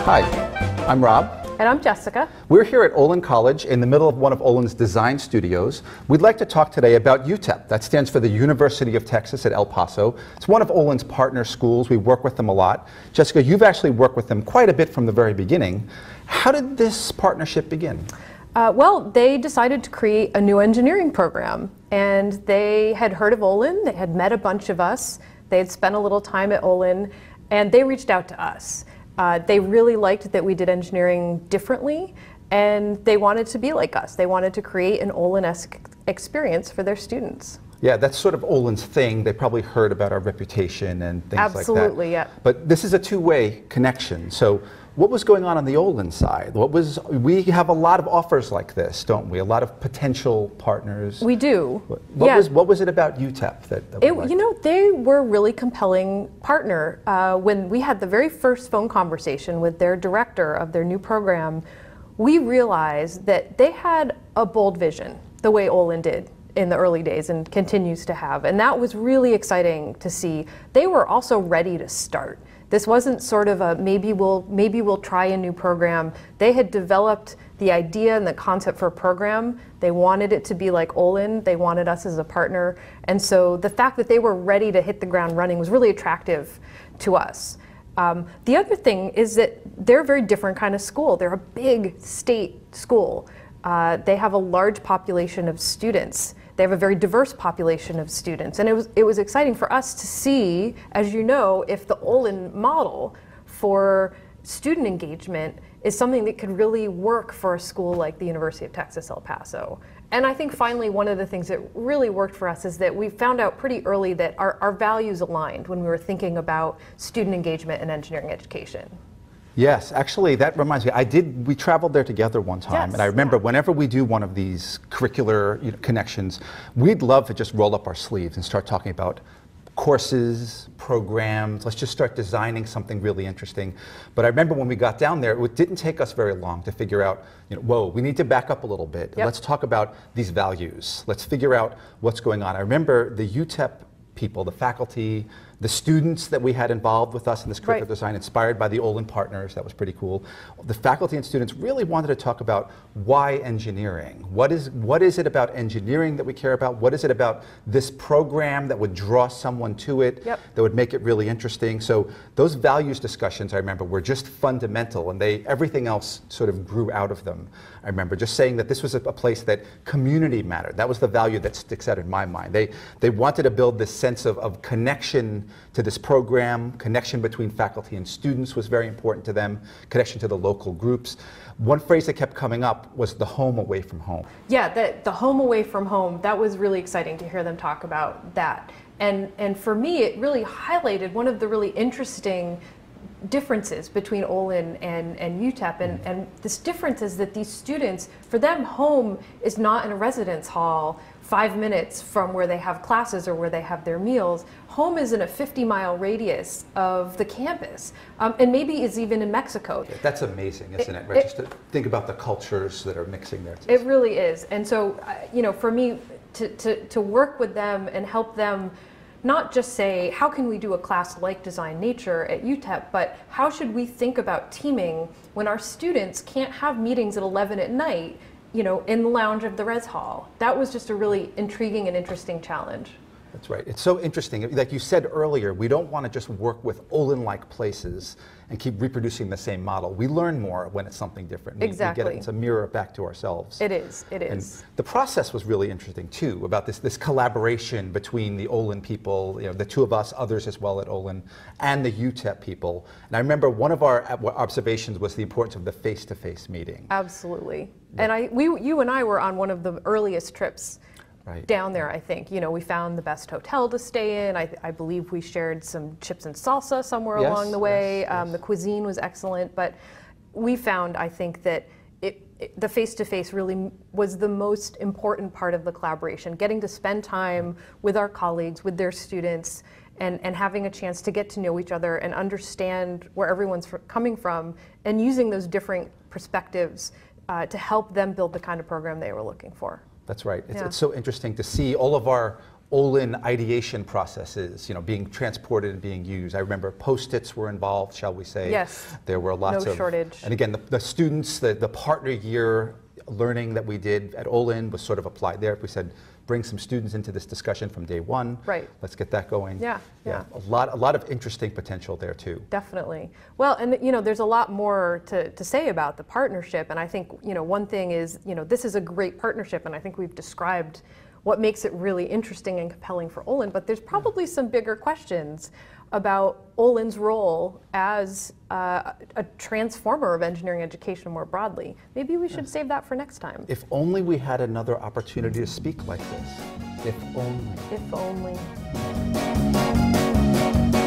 Hi, I'm Rob. And I'm Jessica. We're here at Olin College in the middle of one of Olin's design studios. We'd like to talk today about UTEP. That stands for the University of Texas at El Paso. It's one of Olin's partner schools. We work with them a lot. Jessica, you've actually worked with them quite a bit from the very beginning. How did this partnership begin? Well, they decided to create a new engineering program, and they had heard of Olin. They had met a bunch of us. They had spent a little time at Olin, and they reached out to us. They really liked that we did engineering differently, and they wanted to be like us. They wanted to create an Olin-esque experience for their students. Yeah, that's sort of Olin's thing. They probably heard about our reputation and things like that. Absolutely, yeah. But this is a two-way connection. So what was going on the Olin side? We have a lot of offers like this, don't we? A lot of potential partners. We do. What was it about UTEP that you know, they were a really compelling partner. When we had the very first phone conversation with their director of their new program, we realized that they had a bold vision, the way Olin did in the early days and continues to have. And that was really exciting to see. They were also ready to start. This wasn't sort of a maybe we'll try a new program. They had developed the idea and the concept for a program. They wanted it to be like Olin. They wanted us as a partner. And so the fact that they were ready to hit the ground running was really attractive to us. The other thing is that they're a very different kind of school. They're a big state school. They have a large population of students. They have a very diverse population of students. And it was exciting for us to see, as you know, if the Olin model for student engagement is something that could really work for a school like the University of Texas, El Paso. And I think finally one of the things that really worked for us is that we found out pretty early that our values aligned when we were thinking about student engagement and engineering education. Yes, actually, that reminds me. We traveled there together one time, yes, and I remember whenever we do one of these curricular connections, we'd love to just roll up our sleeves and start talking about courses, programs. Let's just start designing something really interesting. But I remember when we got down there, it didn't take us very long to figure out, whoa, we need to back up a little bit. Yep. Let's talk about these values. Let's figure out what's going on. I remember the UTEP people, the faculty, the students that we had involved with us in this curricular design, inspired by the Olin partners. That was pretty cool. The faculty and students really wanted to talk about why engineering. What is it about engineering that we care about? What is it about this program that would draw someone to it, that would make it really interesting? So those values discussions, I remember, were just fundamental, and everything else sort of grew out of them. I remember just saying that this was a place that community mattered. That was the value that sticks out in my mind. They wanted to build this sense of connection to this program. Connection between faculty and students was very important to them. Connection to the local groups. One phrase that kept coming up was the home away from home. Yeah, the home away from home, that was really exciting to hear them talk about that. And for me, it really highlighted one of the really interesting differences between Olin and UTEP, and this difference is that these students, for them, home is not in a residence hall 5 minutes from where they have classes or where they have their meals. Home is in a 50-mile radius of the campus, and maybe is even in Mexico. That's amazing, isn't it? Right? Just to think about the cultures that are mixing there. It really is. And so, for me, to work with them and help them not just say, how can we do a class like Design Nature at UTEP, but how should we think about teaming when our students can't have meetings at 11 at night, in the lounge of the res hall? That was just a really intriguing and interesting challenge. That's right. It's so interesting. Like you said earlier, we don't want to just work with Olin-like places and keep reproducing the same model. We learn more when it's something different. Exactly. We get it. It's a mirror back to ourselves. It is. It is. And the process was really interesting too, about this collaboration between the Olin people, the two of us, others as well at Olin, and the UTEP people. And I remember one of our observations was the importance of the face-to-face meeting. Absolutely. Yeah. And you and I were on one of the earliest trips down there, I think. We found the best hotel to stay in. I believe we shared some chips and salsa somewhere along the way. Yes. The cuisine was excellent, but we found, I think, that the face-to-face really was the most important part of the collaboration, getting to spend time with our colleagues, with their students, and having a chance to get to know each other and understand where everyone's coming from, and using those different perspectives to help them build the kind of program they were looking for. That's right. It's so interesting to see all of our Olin ideation processes, being transported and being used. I remember Post-its were involved, shall we say. Yes. There were lots No of shortage. And again, the students, the partner year learning that we did at Olin was sort of applied there. We said, bring some students into this discussion from day one. Right. Let's get that going. Yeah. A lot of interesting potential there too. Definitely. Well, and there's a lot more to say about the partnership, and I think one thing is this is a great partnership, and I think we've described what makes it really interesting and compelling for Olin, but there's probably some bigger questions about Olin's role as a transformer of engineering education more broadly. Maybe we should save that for next time. If only we had another opportunity to speak like this. If only. If only.